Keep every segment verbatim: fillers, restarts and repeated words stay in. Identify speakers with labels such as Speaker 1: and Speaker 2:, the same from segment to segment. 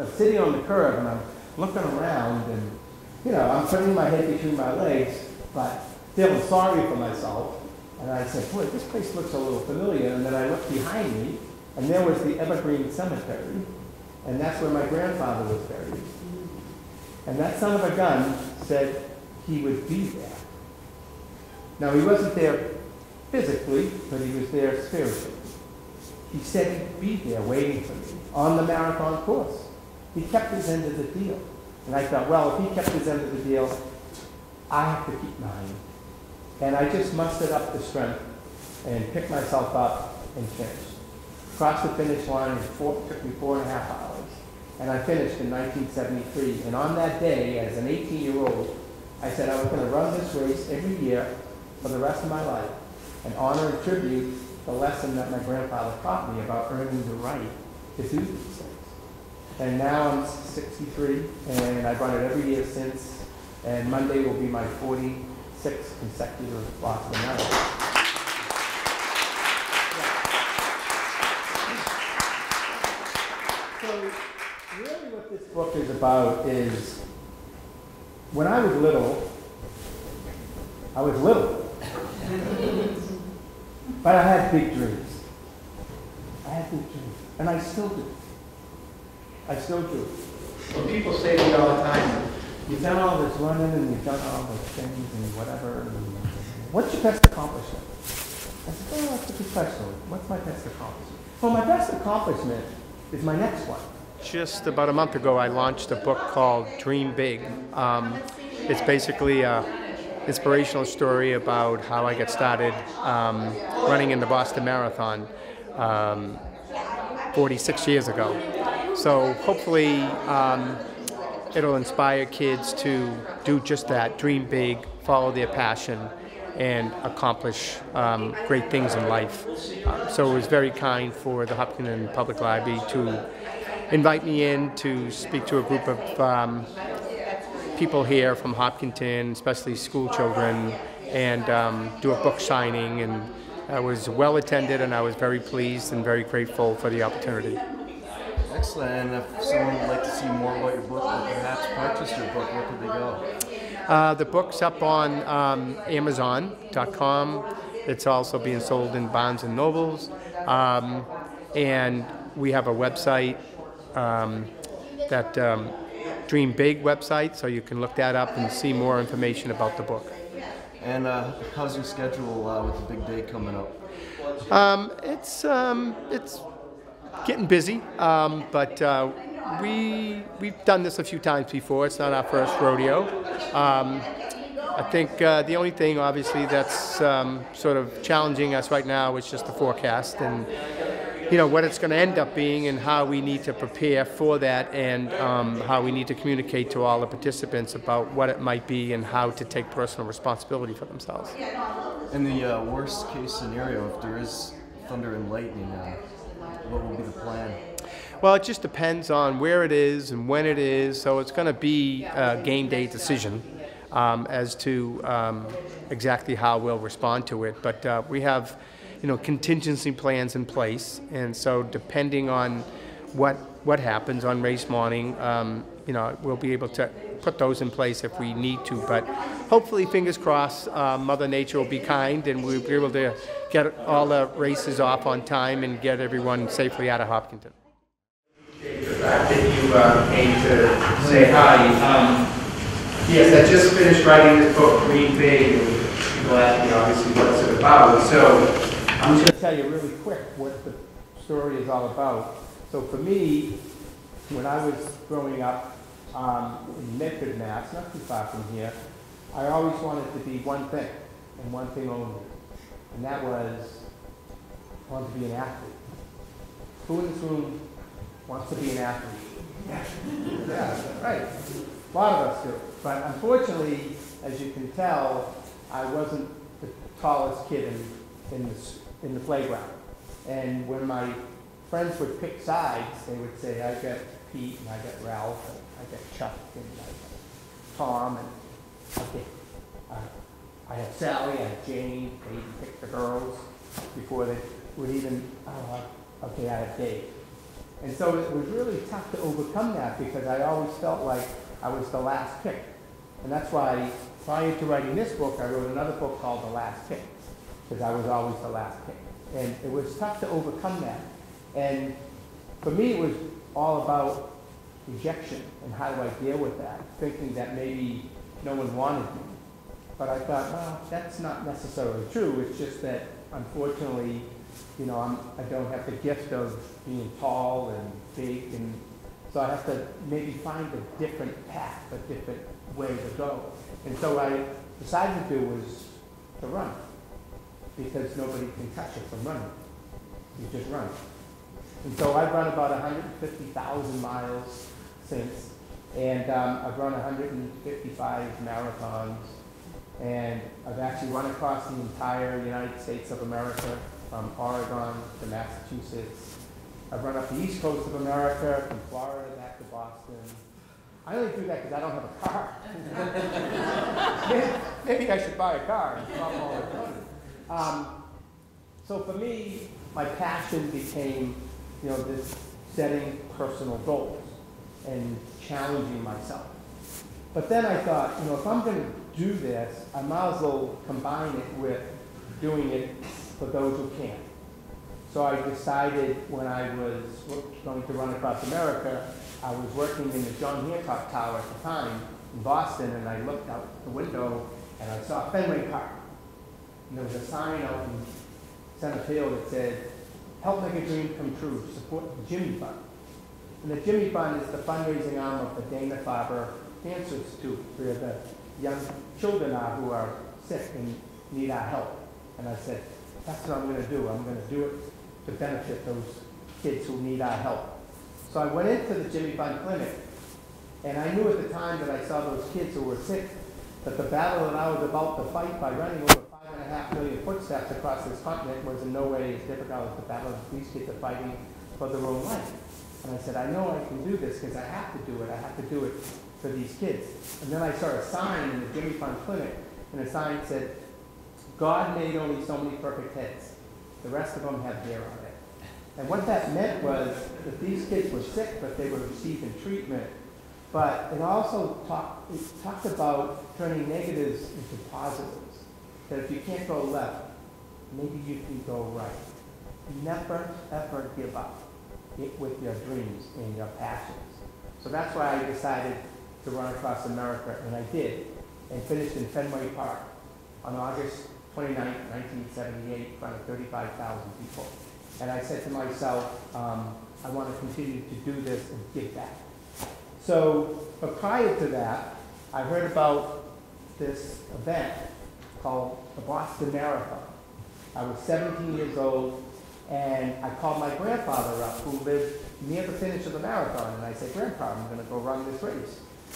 Speaker 1: I'm sitting on the curb and I'm looking around and, you know, I'm putting my head between my legs, but feeling sorry for myself. And I said, boy, this place looks a little familiar. And then I looked behind me, and there was the Evergreen Cemetery. And that's where my grandfather was buried. And that son of a gun said he would be there. Now, he wasn't there physically, but he was there spiritually. He said he'd be there waiting for me on the marathon course. He kept his end of the deal. And I thought, well, if he kept his end of the deal, I have to keep mine. And I just mustered up the strength and picked myself up and finished. Crossed the finish line, in four, took me four and a half hours. And I finished in nineteen seventy-three. And on that day, as an eighteen-year-old, I said I was going to run this race every year for the rest of my life and honor and tribute the lesson that my grandfather taught me about earning the right to do these things. And now I'm sixty-three, and I've run it every year since, and Monday will be my forty-sixth consecutive Boston Marathon. So really what this book is about is, when I was little, I was little, but I had big dreams. I had big dreams, and I still do. I still do. When people say to me all the time, you've done all this running and you've done all those things and whatever, and what's your best accomplishment? I said, oh, that's a good question. What's my best accomplishment? Well, my best accomplishment is my next one. Just about a month ago, I launched a book called Dream Big. Um, it's basically an inspirational story about how I got started um, running in the Boston Marathon um, forty-six years ago. So hopefully um, it'll inspire kids to do just that, dream big, follow their passion, and accomplish um, great things in life. Uh, so it was very kind for the Hopkinton Public Library to invite me in to speak to a group of um, people here from Hopkinton, especially school children, and um, do a book signing. And I was well attended, and I was very pleased and very grateful for the opportunity.
Speaker 2: Excellent. And if someone would like to see more about your book or perhaps purchase your book, where could they go?
Speaker 1: Uh, the book's up on um, Amazon dot com. It's also being sold in Barnes and Nobles. Um, and we have a website, um, that um, Dream Big website, so you can look that up and see more information about the book.
Speaker 2: And uh, how's your schedule uh, with the big day coming up?
Speaker 1: Um, it's um, it's getting busy, um, but uh, we we've done this a few times before. It's not our first rodeo. Um, I think uh, the only thing, obviously, that's um, sort of challenging us right now is just the forecast and, you know, what it's going to end up being and how we need to prepare for that, and um, how we need to communicate to all the participants about what it might be and how to take personal responsibility for themselves.
Speaker 2: In the uh, worst case scenario, if there is thunder and lightning, uh, what will be the plan?
Speaker 1: Well, it just depends on where it is and when it is, so it's going to be a game day decision um, as to um, exactly how we'll respond to it. But uh, we have, you know, contingency plans in place, and so depending on what what happens on race morning, um, you know, we'll be able to put those in place if we need to. But hopefully, fingers crossed, uh, Mother Nature will be kind, and we'll be able to get all the races off on time and get everyone safely out of Hopkinton. The fact that you uh, came to say hi. Um, yes, I just finished writing this book, Dream Big, and I'm glad, you know, obviously what's it about. So I'm just going to tell you really quick what the story is all about. So for me, when I was growing up um, in Medford, Mass, not too far from here, I always wanted to be one thing, and one thing only. And that was, I wanted to be an athlete. Who in this room wants to be an athlete? Yeah, yeah, right. A lot of us do. But unfortunately, as you can tell, I wasn't the tallest kid in, in, the, in the playground. And when my friends would pick sides, they would say, I got Pete, and I got Ralph, and I got Chuck, and I got Tom, and okay. Uh, I had Sally, I had Jane, they even picked the girls before they would even, uh, okay, I had Dave. And so it was really tough to overcome that because I always felt like I was the last pick. And that's why prior to writing this book, I wrote another book called The Last Pick, because I was always the last pick. And it was tough to overcome that. And for me, it was all about rejection and how do I deal with that, thinking that maybe no one wanted me. But I thought, well, that's not necessarily true. It's just that, unfortunately, you know, I'm, I don't have the gift of being tall and big, and so I have to maybe find a different path, a different way to go. And so what I decided to do was to run, because nobody can touch it from running. You just run. And so I've run about one hundred fifty thousand miles since, and um, I've run one hundred fifty-five marathons, and I've actually run across the entire United States of America, from Oregon to Massachusetts. I've run up the east coast of America, from Florida back to Boston. I only do that because I don't have a car. maybe, maybe I should buy a car and stop all the time. Um, so for me, my passion became, you know, this setting personal goals and challenging myself. But then I thought, you know, if I'm going to do this, I might as well combine it with doing it for those who can't. So I decided when I was going to run across America, I was working in the John Hancock Tower at the time in Boston, and I looked out the window and I saw Fenway Park. And there was a sign out in center field that said, "Help make a dream come true, support the Jimmy Fund." And the Jimmy Fund is the fundraising arm of the Dana-Farber Cancer Institute, where the young children are who are sick and need our help. And I said, that's what I'm going to do. I'm going to do it to benefit those kids who need our help. So I went into the Jimmy Fund Clinic, and I knew at the time that I saw those kids who were sick, that the battle that I was about to fight by running over five and a half million footsteps across this continent was in no way as difficult as the battle that these kids are fighting for their own life. And I said, I know I can do this because I have to do it. I have to do it for these kids. And then I saw a sign in the Jimmy Fund Clinic, and the sign said, God made only so many perfect heads. The rest of them have hair on it. And what that meant was that these kids were sick, but they were receiving treatment. But it also talked, it talked about turning negatives into positives. That if you can't go left, maybe you can go right. Never, ever give up it with your dreams and your passions. So that's why I decided to run across America, and I did, and finished in Fenway Park on August twenty-ninth, nineteen seventy-eight, in front of thirty-five thousand people. And I said to myself, um, I want to continue to do this and give back. So, but prior to that, I heard about this event called the Boston Marathon. I was seventeen years old, and I called my grandfather up, who lived near the finish of the marathon, and I said, Grandpa, I'm going to go run this race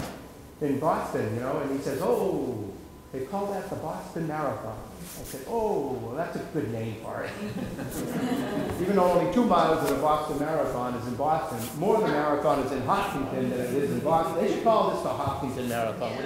Speaker 1: in Boston, you know, and he says, oh, they call that the Boston Marathon. I said, oh, well, that's a good name for it. Even though only two miles of the Boston Marathon is in Boston, more of the marathon is in Hopkinton than it is in Boston. They should call this the Hopkinton Marathon.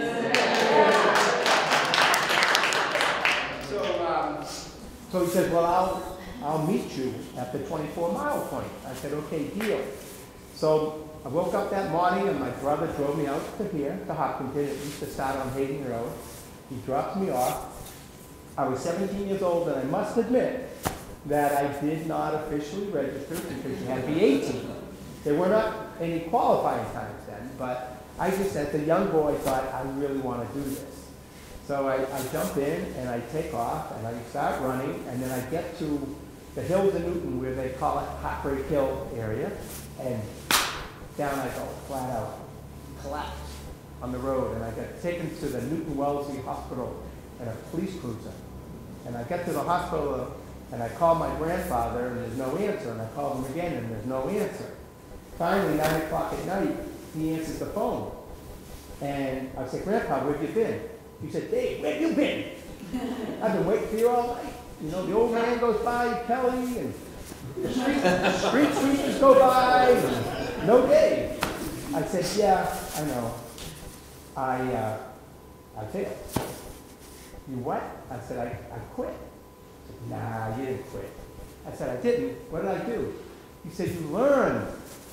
Speaker 1: so, um, so he says, well, I'll, I'll meet you at the twenty-four mile point. I said, okay, deal. So I woke up that morning, and my brother drove me out to here, to Hopkinton. It used to start on Hayden Road. He dropped me off. I was seventeen years old, and I must admit that I did not officially register because you had to be eighteen. There were not any qualifying times then, but I just, as a young boy, thought, I really want to do this. So I, I jump in, and I take off, and I start running, and then I get to the hills of Newton, where they call it Heartbreak Hill area, and down I go, flat out, collapse on the road, and I got taken to the Newton Wellesley Hospital in a police cruiser. And I get to the hospital, and I call my grandfather, and there's no answer, and I call him again, and there's no answer. Finally, nine o'clock at night, he answers the phone. And I said, Grandpa, where have you been? He said, Dave, where have you been? I've been waiting for you all night. You know, the old man goes by, Kelly, and the street, the street sweepers go by, and no Dave. I said, yeah, I know. I, uh, I failed. You what? I said, I, I quit. He said, nah, you didn't quit. I said, I didn't. What did I do? He said, you learned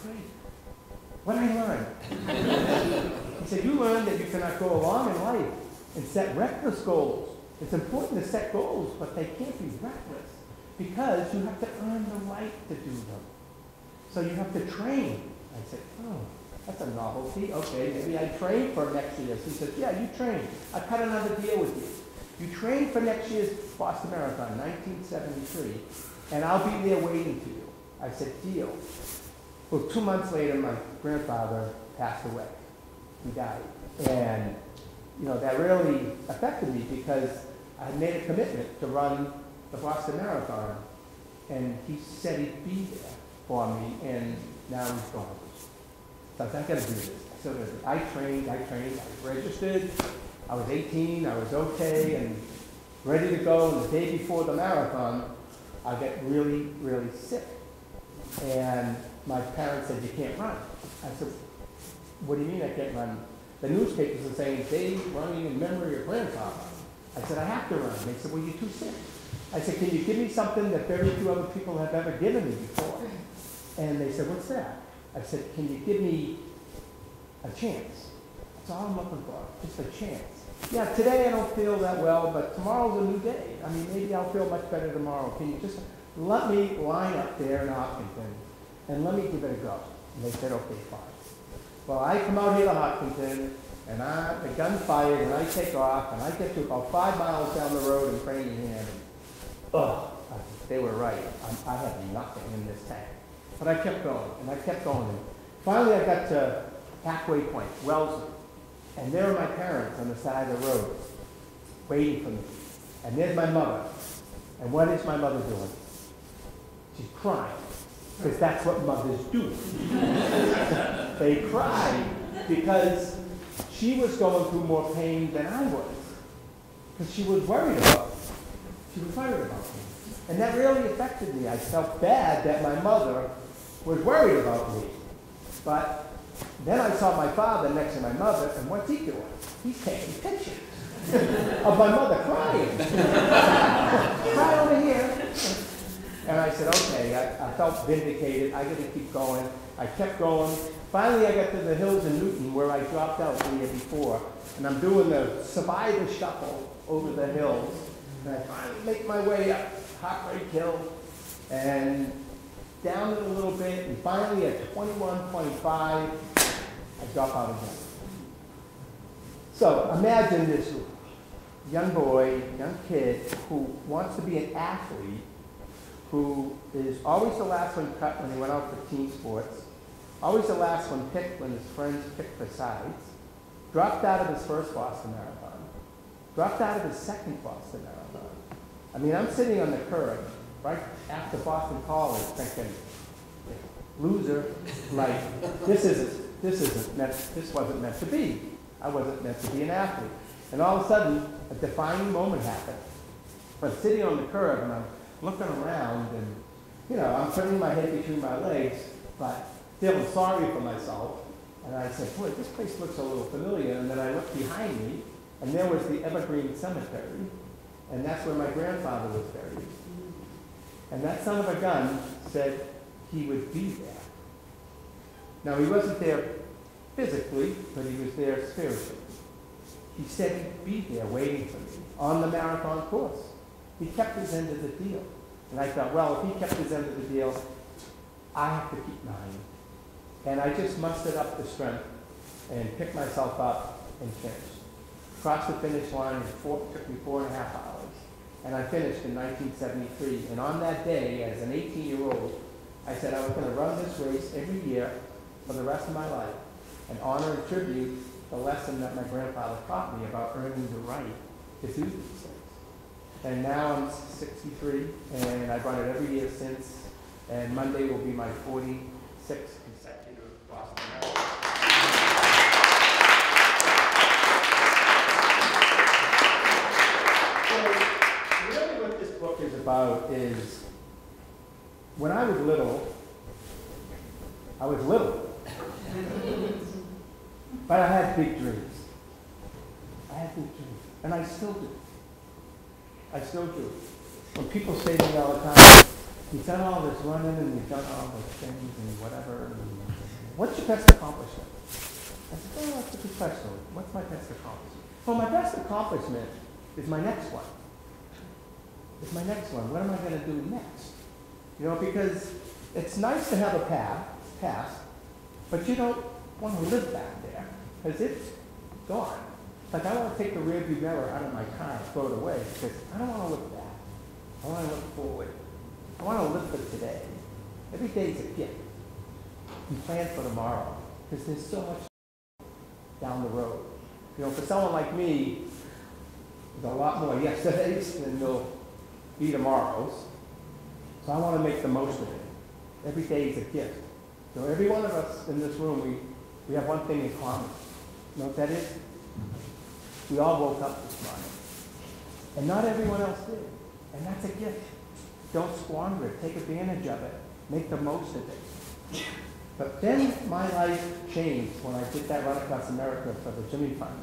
Speaker 3: great. What did I learn? He said, you learned that you cannot go along in life and set reckless goals. It's important to set goals, but they can't be reckless because you have to earn the right to do them. So you have to train. I said, oh, that's a novelty. Okay, maybe I train for next year. He said, yeah, you train. I cut another deal with you. You train for next year's Boston Marathon, nineteen seventy-three, and I'll be there waiting for you. I said, deal. Well, two months later, my grandfather passed away. He died. And, you know, that really affected me because I had made a commitment to run the Boston Marathon. And he said he'd be there for me, and now he's gone. So I said, I gotta do this. So I trained, I trained, I registered. I was eighteen, I was okay, and ready to go. And the day before the marathon, I got really, really sick. And my parents said, you can't run. I said, what do you mean I can't run? The newspapers are saying, Dave running in memory of grandfather. I said, I have to run. They said, well, you're too sick. I said, can you give me something that very few other people have ever given me before? And they said, what's that? I said, can you give me a chance? That's all I'm looking for, just a chance. Yeah, today I don't feel that well, but tomorrow's a new day. I mean, maybe I'll feel much better tomorrow. Can you just let me line up there in Hopkinton and let me give it a go? And they said, okay, fine. Well, I come out here to Hopkinton, and I, the gun fired, and I take off, and I get to about five miles down the road in Framingham, and ugh, they were right. I, I had nothing in this tank. But I kept going, and I kept going. And finally, I got to halfway point, Wellesley. And there are my parents on the side of the road, waiting for me. And there's my mother. And what is my mother doing? She's crying, because that's what mothers do. They cry because she was going through more pain than I was, because she was worried about me. She was worried about me. And that really affected me. I felt bad that my mother was worried about me. But then I saw my father next to my mother, and what's he doing? He's taking pictures of my mother crying. Cry over here. And I said, okay, I, I felt vindicated. I got to keep going. I kept going. Finally, I got to the hills in Newton where I dropped out the year before. And I'm doing the survivor shuffle over the hills. And I finally make my way up Heartbreak Hill and down it a little bit. And finally, at twenty-one point five, I drop out again. So imagine this young boy, young kid who wants to be an athlete, who is always the last one cut when he went out for team sports, always the last one picked when his friends picked for sides, dropped out of his first Boston Marathon, dropped out of his second Boston Marathon. I mean, I'm sitting on the curb right after Boston College thinking, loser, like, this isn't, this isn't meant, this wasn't meant to be. I wasn't meant to be an athlete. And all of a sudden, a defining moment happened. I'm sitting on the curb and I'm looking around and, you know, I'm putting my head between my legs, but feeling sorry for myself. And I said, boy, this place looks a little familiar. And then I looked behind me, and there was the Evergreen Cemetery. And that's where my grandfather was buried. And that son of a gun said he would be there. Now, he wasn't there physically, but he was there spiritually. He said he'd be there waiting for me on the marathon course. He kept his end of the deal. And I thought, well, if he kept his end of the deal, I have to keep mine. And I just mustered up the strength and picked myself up and finished. Crossed the finish line, and four, took me four and a half hours. And I finished in nineteen seventy-three. And on that day, as an eighteen-year-old, I said I was going to run this race every year for the rest of my life and honor and tribute the lesson that my grandfather taught me about earning the right to do these things. And now I'm sixty-three, and I've run it every year since. And Monday will be my forty-sixth consecutive Boston Marathon. So really what this book is about is, when I was little, I was little. But I had big dreams. I had big dreams. And I still do. I still do. When people say to me all the time, you've done all this running and you've done all those things and whatever, and what's your best accomplishment? I said, oh, that's a good question. What's my best accomplishment? Well, my best accomplishment is my next one. It's my next one. What am I going to do next? You know, because it's nice to have a path, past, but you don't want to live back there because it's gone. Like I want to take the rearview mirror out of my car and throw it away because I don't want to look back. I want to look forward. I want to live for today. Every day is a gift. And plan for tomorrow because there's so much down the road. You know, for someone like me, there's a lot more yesterdays than there'll be tomorrows. So I want to make the most of it. Every day is a gift. So every one of us in this room, we, we have one thing in common. You know what that is? We all woke up this morning. And not everyone else did. And that's a gift. Don't squander it. Take advantage of it. Make the most of it. But then my life changed when I did that run across America for the Jimmy Fund.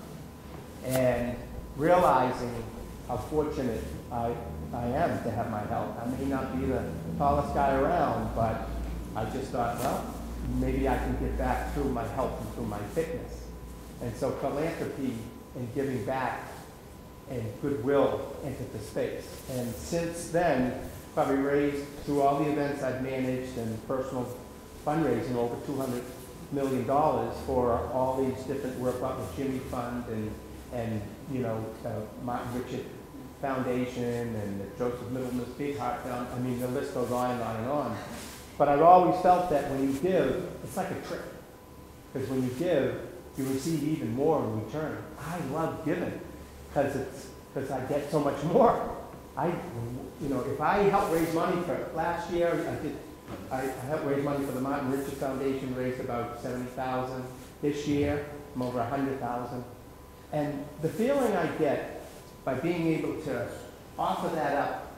Speaker 3: And realizing how fortunate I, I am to have my health. I may not be the tallest guy around, but I just thought, well, maybe I can get back through my health and through my fitness. And so philanthropy and giving back and goodwill entered the space. And since then, probably raised through all the events I've managed and personal fundraising over two hundred million dollars for all these different work like the Jimmy Fund and, and you know, uh, Martin Richard Foundation and the Joseph Middleman's Big Heart Foundation. I mean, the list goes on and on and on. But I've always felt that when you give, it's like a trick. Because when you give, you receive even more in return. I love giving because it's because I get so much more. I, you know, if I help raise money for last year, I did. I, I helped raise money for the Martin Richard Foundation, raised about seventy thousand. This year, I'm over a hundred thousand. And the feeling I get by being able to offer that up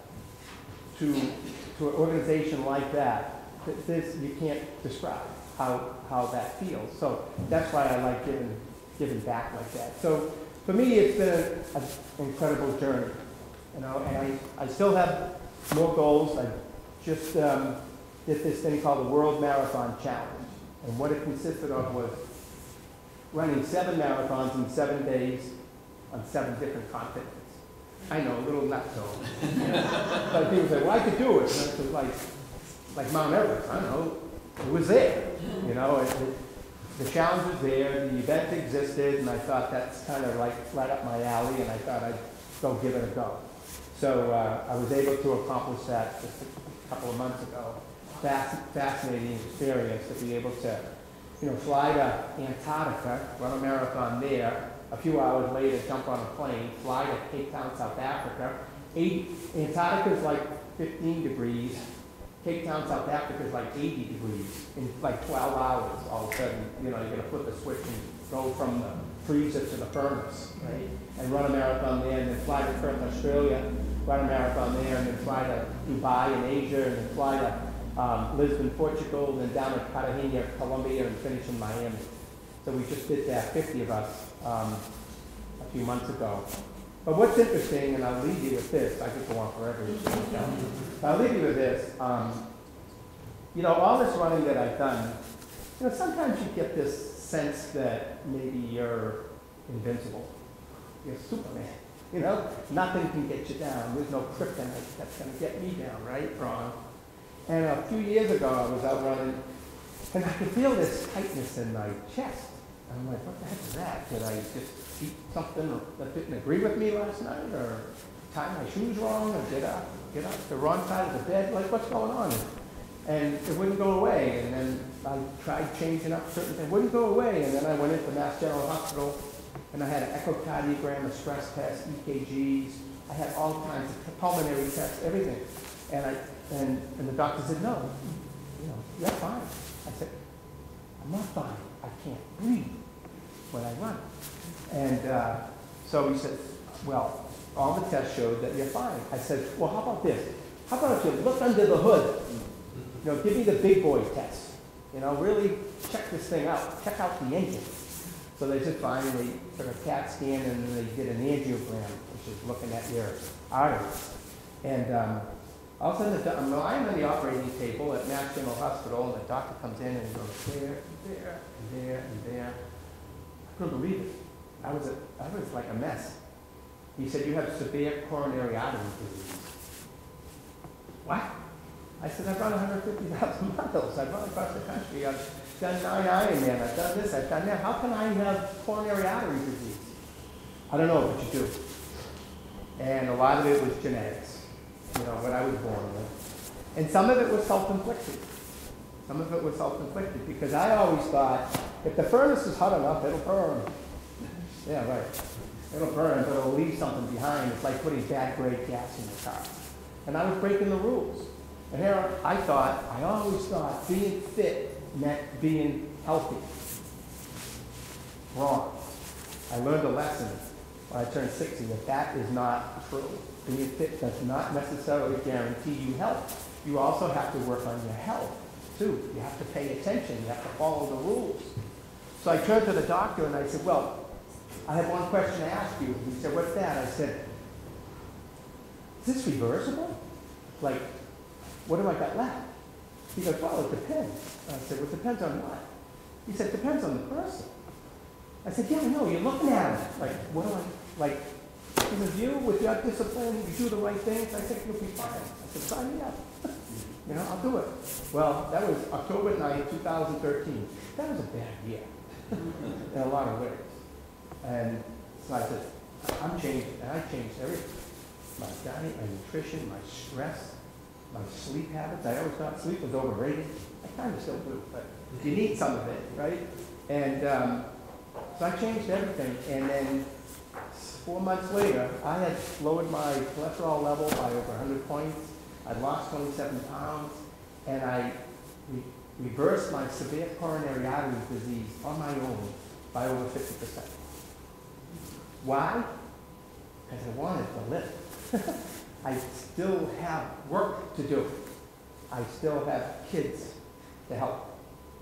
Speaker 3: to to an organization like that, th this you can't describe how how that feels. So that's why I like giving giving back like that. So for me, it's been an incredible journey, you know. And I I still have more goals. I just um, did this thing called the World Marathon Challenge, and what it consisted of was running seven marathons in seven days on seven different continents. I know, a little nutso. But people say, well, I could do it. And it was like, like Mount Everest. I don't know. It was there. You know, it, it, the challenge was there. The event existed, and I thought that's kind of like right up my alley, and I thought I'd go give it a go. So uh, I was able to accomplish that just a couple of months ago. Fasc fascinating experience to be able to, you know, fly to Antarctica, run a marathon there. A few hours later, jump on a plane, fly to Cape Town, South Africa. Eight, Antarctica is like fifteen degrees. Cape Town, South Africa is like eighty degrees in like twelve hours. All of a sudden, you know, you're going to flip a switch and go from the freezer to the furnace, right? And run a marathon there, and then fly to Perth, Australia, run a marathon there, and then fly to Dubai in Asia, and then fly to um, Lisbon, Portugal, and then down to Cartagena, Colombia, and finish in Miami. So we just did that, fifty of us. Um, a few months ago. But what's interesting, and I'll leave you with this, I could go on forever, but I'll leave you with this. Um, you know, all this running that I've done, you know, sometimes you get this sense that maybe you're invincible. You're Superman, you know? Nothing can get you down. There's no kryptonite that's going to get me down, right? Wrong. And a few years ago, I was out running, and I could feel this tightness in my chest. I'm like, what the heck is that? Did I just eat something that didn't agree with me last night, or tie my shoes wrong, or did I get up the wrong side of the bed? Like, what's going on? And it wouldn't go away. And then I tried changing up certain things. It wouldn't go away. And then I went into Mass General Hospital, and I had an echocardiogram, a stress test, E K Gs. I had all kinds of pulmonary tests, everything. And I and and the doctor said, no, you know, you're fine. I said, I'm not fine. I can't breathe when I run. And uh, so he said, well, all the tests showed that you're fine. I said, well, how about this? How about if you look under the hood? You know, give me the big boy test. You know, really check this thing out. Check out the engine. So they said, fine. They took a CAT scan, and then they did an angiogram, which is looking at your arteries. And um, All of a sudden, the, I'm lying on the operating table at Mass General Hospital, and the doctor comes in and he goes there, and there, and there, and there. I couldn't believe it. I was, a, I was like a mess. He said, you have severe coronary artery disease. What? I said, I've run one hundred fifty thousand miles. I've run across the country. I've done nine Ironman. I've done this. I've done that. How can I have coronary artery disease? I don't know, but you do. And a lot of it was genetics, you know, what I was born with. And some of it was self-inflicted. Some of it was self-inflicted because I always thought, if the furnace is hot enough, it'll burn. Yeah, right. It'll burn, but it'll leave something behind. It's like putting bad grade gas in your car. And I was breaking the rules. And here I thought, I always thought being fit meant being healthy. Wrong. I learned a lesson when I turned sixty that that is not true. Being fit does not necessarily guarantee you health. You also have to work on your health, too. You have to pay attention. You have to follow the rules. So I turned to the doctor and I said, well, I have one question to ask you. He said, what's that? I said, is this reversible? Like, what have I got left? He goes, well, it depends. I said, well, it depends on what? He said, it depends on the person. I said, yeah, I know, you're looking at him. Like, what do I, like, with you, with your discipline, you do the right things, I think you'll be fine. I said, sign me up. You know, I'll do it. Well, that was October ninth, two thousand thirteen. That was a bad year in a lot of ways. And so I said, I'm changed, and I changed everything. My diet, my nutrition, my stress, my sleep habits. I always thought sleep was overrated. I kind of still do, but you need some of it, right? And um, so I changed everything. And then four months later, I had lowered my cholesterol level by over one hundred points. I'd lost twenty-seven pounds. And I re reversed my severe coronary artery disease on my own by over fifty percent. Why? Because I wanted to live. I still have work to do. I still have kids to help,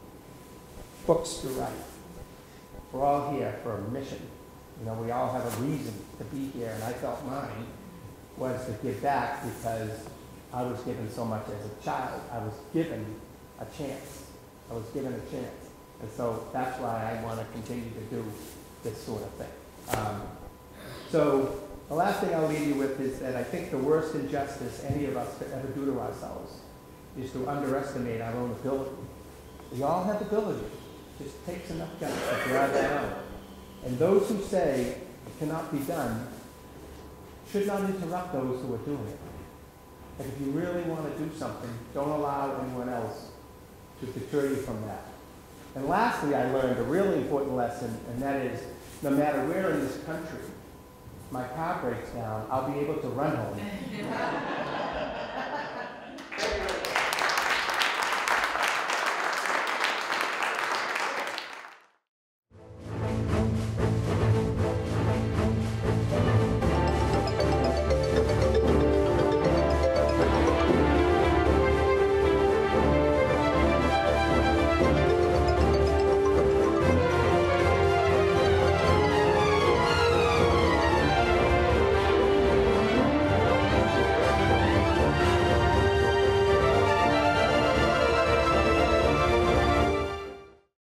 Speaker 3: books to write. We're all here for a mission. You know, we all have a reason to be here, and I felt mine was to give back because I was given so much as a child. I was given a chance. I was given a chance. And so that's why I want to continue to do this sort of thing. Um, so the last thing I'll leave you with is that I think the worst injustice any of us could ever do to ourselves is to underestimate our own ability. We all have ability. It just takes enough guts to drive that out. And those who say it cannot be done should not interrupt those who are doing it. And if you really want to do something, don't allow anyone else to deter you from that. And lastly, I learned a really important lesson, and that is, no matter where in this country my car breaks down, I'll be able to run home.